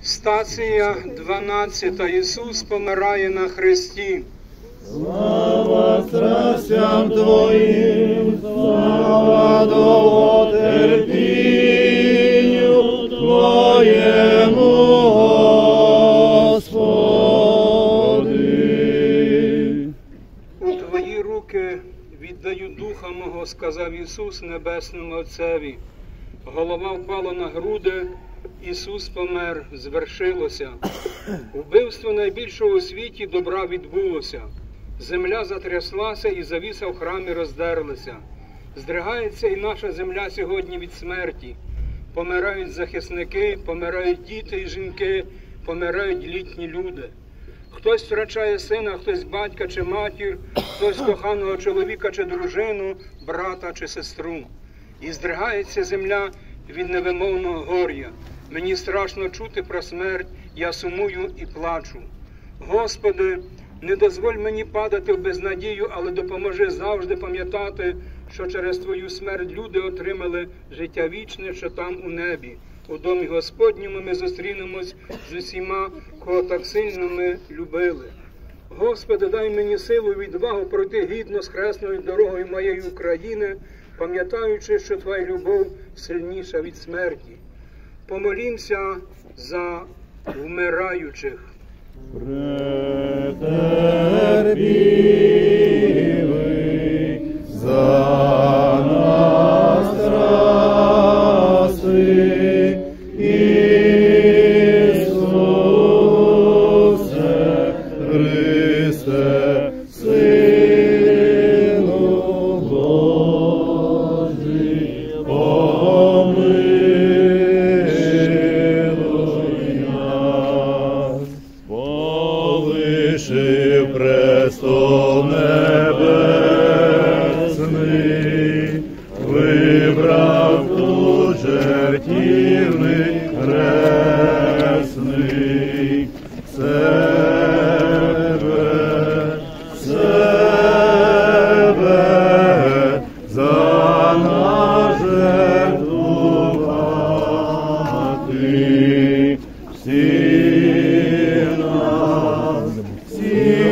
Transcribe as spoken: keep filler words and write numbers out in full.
Стація дванадцята. Ісус помирає на хресті. Слава страстям Твоїм, слава довготерпінню Твоєму, Господи. У Твої руки віддаю духа мого, сказав Ісус Небесному Отцеві. Голова впала на груди, Ісус помер, звершилося. Вбивство найбільшого у світі добра відбулося. Земля затряслася і завіса в храмі роздерлася. Здригається і наша земля сьогодні від смерті. Помирають захисники, помирають діти і жінки, помирають літні люди. Хтось втрачає сина, хтось батька чи матір, хтось коханого чоловіка чи дружину, брата чи сестру. І здригається земля від невимовного горя. Мені страшно чути про смерть, я сумую і плачу. Господи, не дозволь мені падати в безнадію, але допоможи завжди пам'ятати, що через Твою смерть люди отримали життя вічне, що там у небі. У домі Господньому ми зустрінемось з усіма, кого так сильно ми любили. Господи, дай мені силу і відвагу пройти гідно з хресною дорогою моєї України, пам'ятаючи, що Твоя любов сильніша від смерті. Помолімся за вмираючих. Претерпівий за нас страсти, Ісусе Христе, Сину Божий, помилуй нас. Полишив престол небесний, вибрав тут жертівний хресний, себе, себе за нас жертвувати, всі нас, всі